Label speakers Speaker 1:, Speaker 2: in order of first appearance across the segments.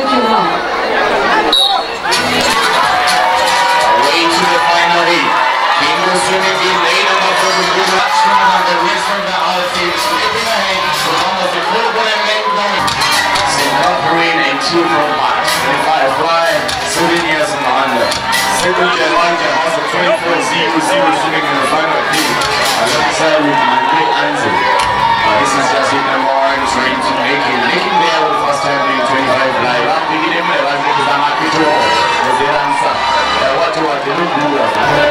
Speaker 1: Thank you, ma'am.
Speaker 2: Away to the final heat. Kingo swimming in lane number 4 with good luck swimming on the wrist from the outfield, slipping ahead with almost a full ball and leg down. Singaporean and 2 from March. 25 fly, souvenirs in the under. Second Elijah has a 24-0-0 swimming in the final heat. Alongside with my great answer. This is just it number 1 trying to make it. Making there with first time doing 25 live. I'm thinking him there as it is a market to all. With the answer. What they look good.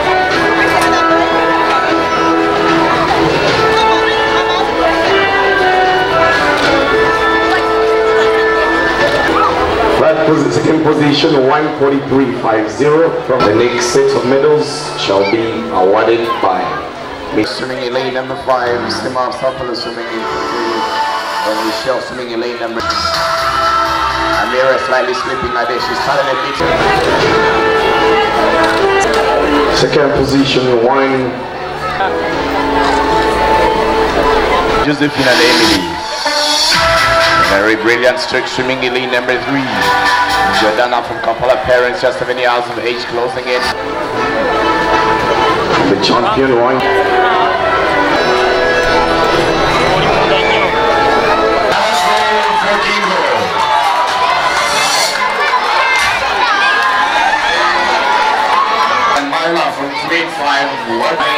Speaker 2: Second position 143.50 from the next set of medals shall be awarded by swimming in lane number 5, Sima Sapala swimming in 3, and Michelle swimming in lane number 2. Amira slightly slipping like this, she's starting a bit. Second position 1 Josephine and Emily. Very brilliant stroke swimming in lane number 3. Jordana from Kampala, parents just 7 years of age, closing it. The champion 1. And Myla from grade 5,